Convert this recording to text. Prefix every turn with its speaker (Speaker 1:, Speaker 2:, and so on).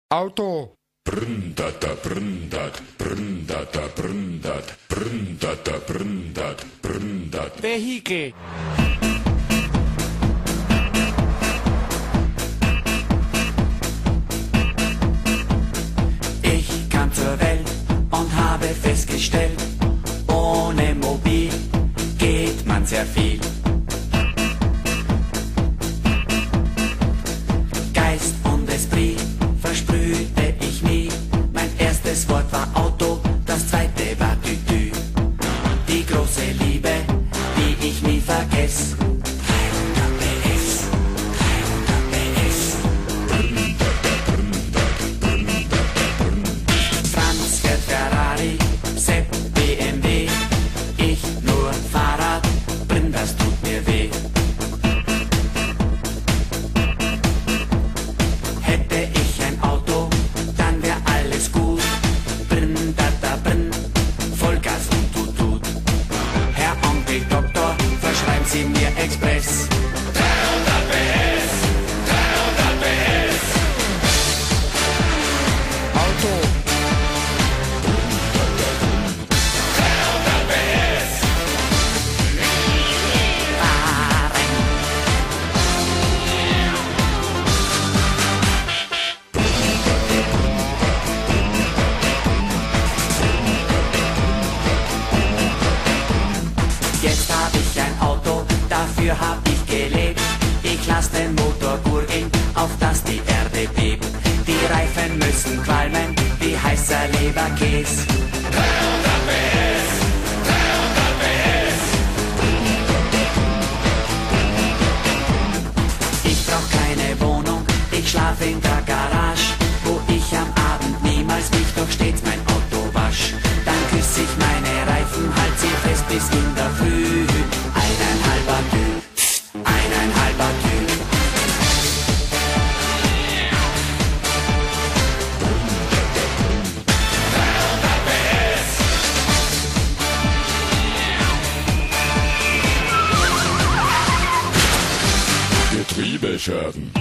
Speaker 1: Auto.
Speaker 2: Brndata, brndat, brndata, brndat, brndata, brndat, brndat.
Speaker 1: Vehikel.
Speaker 3: Ich kam zur Welt und habe festgestellt, ohne Mobil geht man sehr viel. Geist und Esprit versprühte ich nie. Mein erstes Wort war Auto, das zweite war Tütü. Die große Liebe, die ich nie vergess. 300 PS, 300 PS. Franz fährt Ferrari, Sepp BMW. Ich nur Fahrrad, das tut mir weh. Hätte ich ein Auto, dann wär alles gut. Brn, da, da, brn, Vollgas und tut, tut. Herr Onkel Doktor, verschreiben Sie mir Express. 300 PS, 300 PS.
Speaker 1: Auto.
Speaker 3: 300 PS. Fahren. Jetzt hab ich ein Auto, dafür hab ich gelebt. Ich lass den Motor gurgeln, auf dass die Erde bebt. Die Reifen müssen qualmen, wie heißer Leberkäse. 300 PS, 300 PS. Ich brauch keine Wohnung, ich schlaf in der Garage, wo ich am Abend niemals mich doch stets mein Auto wasch. Dann küss ich meine Reifen, halt sie fest bis in der Früh. 1,5 Tü, 1,5 Tü.
Speaker 2: Getriebeschaden.